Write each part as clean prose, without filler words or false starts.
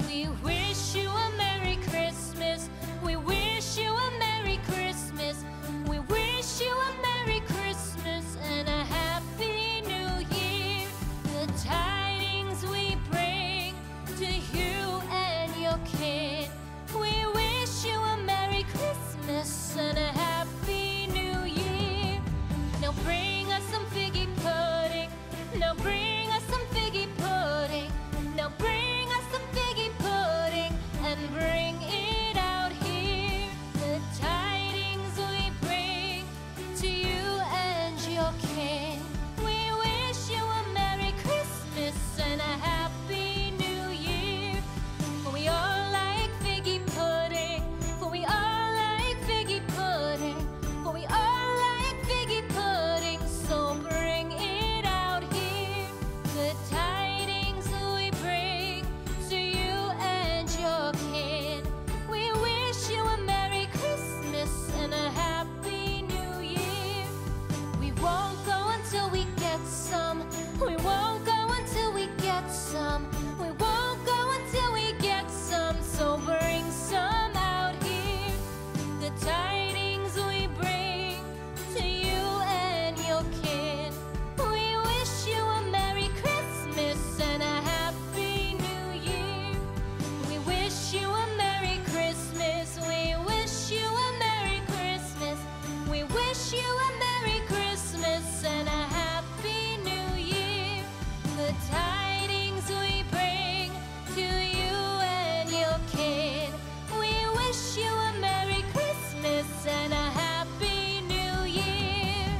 We wish you a Merry Christmas. We wish you a Merry Christmas. We wish you a Merry Christmas and a Happy New Year. The tidings we bring to you and your kin. We wish you a Merry Christmas and a Happy New Year. Now bring us some figgy pudding. Now bring us some figgy pudding. Now bring us some figgy pudding and bring it out here. The tidings we bring to you and your kin. We wish you a Merry Christmas and a Happy New Year. For we all like figgy pudding. For we all like figgy pudding. For we all like figgy pudding. So bring it out here. The tidings we bring to you and your kin. We wish you a Merry Christmas and a Happy New Year. We won't go until we get some. We won't go until we get some. We won't go until we get some. So bring some out here. The tidings we bring to you and your kin. We wish you a Merry Christmas and a Happy New Year. We wish you a Merry Christmas. We wish you a Merry Christmas. We wish you a Merry Christmas and a Happy New Year. The tidings we bring to you and your kin. We wish you a Merry Christmas and a Happy New Year.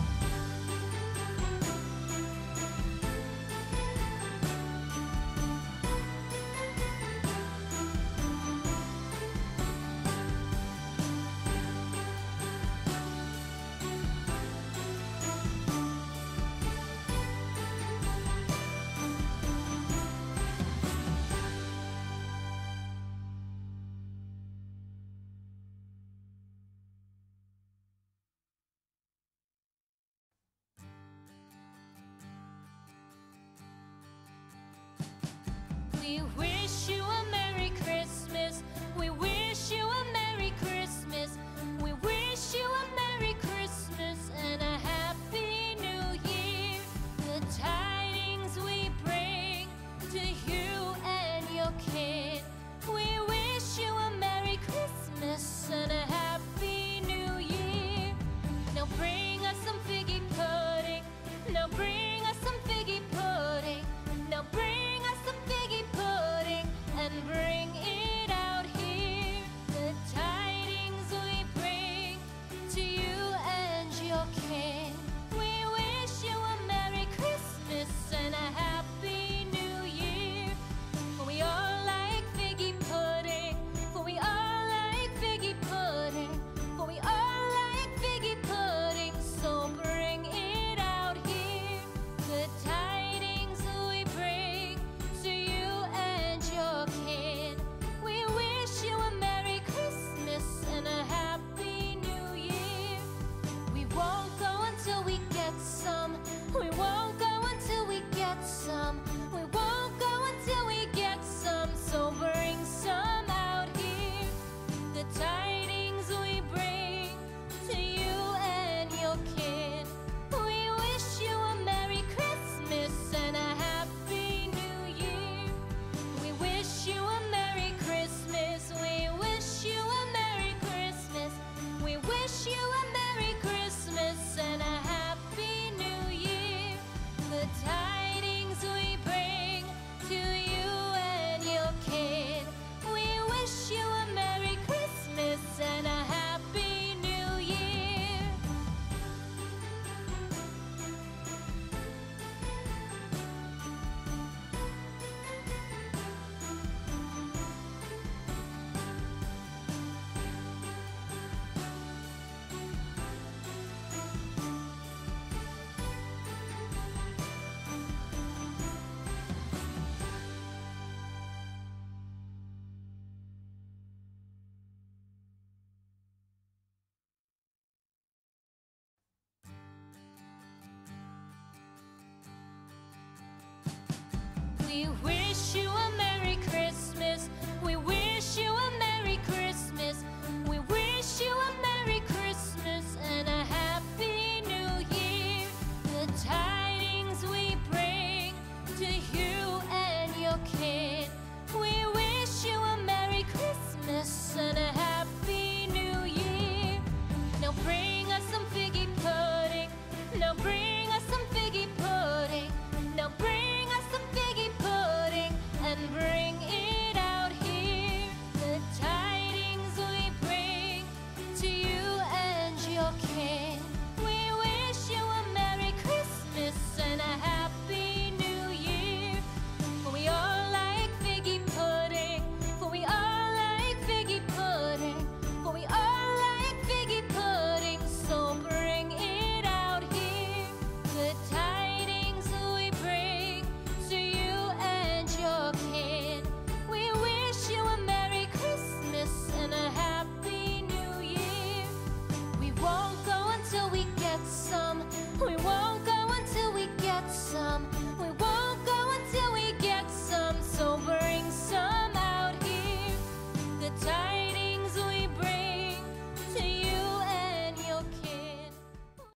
We wish you a Merry Christmas. We wish you a Merry Christmas. We wish you a Merry Christmas and a Happy New Year. The tidings we bring to you and your kin. We wish you a Merry Christmas and a Happy New Year. Now bring us some figgy pudding. Now bring us some figgy pudding. Now bring us some figgy pudding and bring it out here. The tidings we bring to you and your kin. We wish you a Merry Christmas and a Happy New Year. For we all like figgy pudding. For we all like figgy pudding. For we all like figgy pudding. So bring it out here. The tidings we bring to you and your kin. We wish you a Merry Christmas and a Happy New Year. We won't go until we get some. We won't go until we get some. We won't go until we get some. So bring some out here. The tidings we bring to you and your kin. We wish you a Merry Christmas and a Happy New Year. We wish you a Merry Christmas. We wish you a Merry Christmas. We wish you a Merry Christmas and a Happy New Year. The tidings we bring to you and your kin. We wish you a Merry Christmas and a Happy New Year. We wish you a Merry Christmas. time.